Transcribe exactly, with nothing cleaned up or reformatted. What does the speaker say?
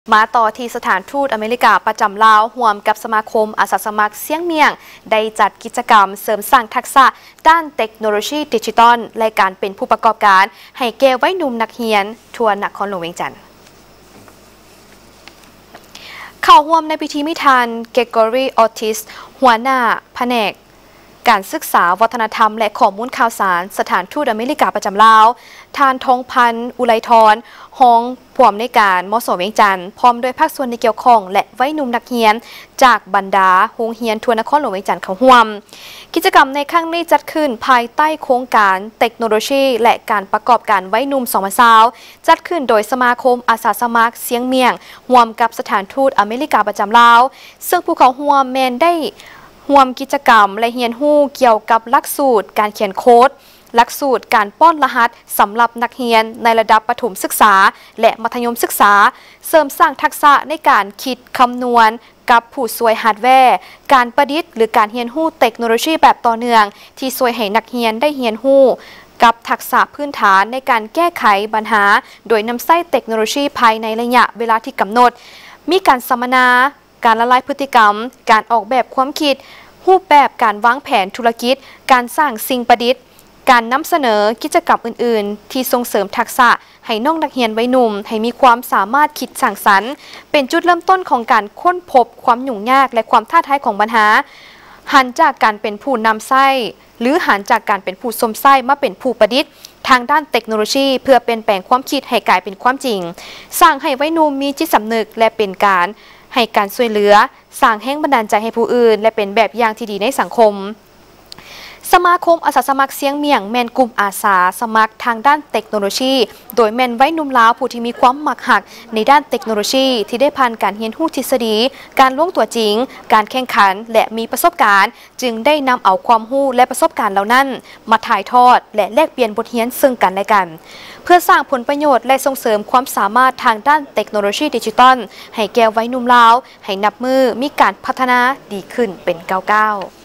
มาต่อที่สถานทูตอเมริกาประจำลาวร่วมกับสมาคมอาสาสมัครเสียงเมียงได้จัดกิจกรรมเสริมสร้างทักษะด้านเทคโนโลยีดิจิทัลและการเป็นผู้ประกอบการให้แก่วัยหนุ่มนักเรียนทั่วนครหลวงเวียงจันทร์เข้าร่วมในพิธีมิทานเกรกอรีออติสหัวหน้าแผนกการศึกษาวัฒนธรรมและข้อมูลข่าวสารสถานทูตอเมริกาประจำลาวทานทองพันธ์อุไรทรห้องผู้อำนวยการม.ส.เวียงจันทร์พร้อมด้วยภาคส่วนที่เกี่ยวข้องและวัยหนุ่มนักเรียนจากบรรดาโรงเรียนทั่วนครหลวงเวียงจันทร์เข้าร่วมกิจกรรมในครั้งนี้จัดขึ้นภายใต้โครงการเทคโนโลยีและการประกอบการวัยหนุ่มสองพันยี่สิบจัดขึ้นโดยสมาคมอาสาสมัครเสียงเมียงร่วมกับสถานทูตอเมริกาประจำลาวซึ่งผู้เข้าร่วมแมนได้ร่วมกิจกรรมและเรียนรู้เกี่ยวกับหลักสูตรการเขียนโค้ดหลักสูตรการป้อนรหัสสำหรับนักเรียนในระดับประถมศึกษาและมัธยมศึกษาเสริมสร้างทักษะในการคิดคำนวณกับผู้ช่วยฮาร์ดแวร์การประดิษฐ์หรือการเรียนรู้เทคโนโลยีแบบต่อเนื่องที่ช่วยให้นักเรียนได้เรียนรู้กับทักษะพื้นฐานในการแก้ไขปัญหาโดยนำใช้เทคโนโลยีภายในระยะเวลาที่กำหนดมีการสัมมนาการละลายพฤติกรรมการออกแบบความคิดรูปแบบการวางแผนธุรกิจการสร้างสิ่งประดิษฐ์การนำเสนอกิจกรรมอื่นๆที่ส่งเสริมทักษะให้น้องนักเรียนวัยหนุ่มให้มีความสามารถคิดสร้างสรรค์เป็นจุดเริ่มต้นของการค้นพบความยุ่งยากและความท้าทายของปัญหาหันจากการเป็นผู้นำไส้หรือหันจากการเป็นผู้สมไส้มาเป็นผู้ประดิษฐ์ทางด้านเทคโนโลยีเพื่อเปลี่ยนแปลงความคิดให้กลายเป็นความจริงสร้างให้วัยหนุ่มมีจิตสำนึกและเป็นการให้การช่วยเหลือสร้างแรงบันดาลใจให้ผู้อื่นและเป็นแบบอย่างที่ดีในสังคมสมาคมอาสาสมัครเสียงเมียงแมนกลุ่มอาสาสมัครทางด้านเทคโนโลยีโดยแมนไว้นุ่มลาวผู้ที่มีความหมักหักในด้านเทคโนโลยีที่ได้ผ่านการเรียนรู้ทฤษฎีการล่วงตัวจริงการแข่งขันและมีประสบการณ์จึงได้นำเอาความรู้และประสบการณ์เหล่านั้นมาถ่ายทอดและแลกเปลี่ยนบทเรียนซึ่งกันและกันเพื่อสร้างผลประโยชน์และส่งเสริมความสามารถทางด้านเทคโนโลยีดิจิทัลให้แก่ไว้นุ่มลาวให้นับมือมีการพัฒนาดีขึ้นเป็นก้าวๆ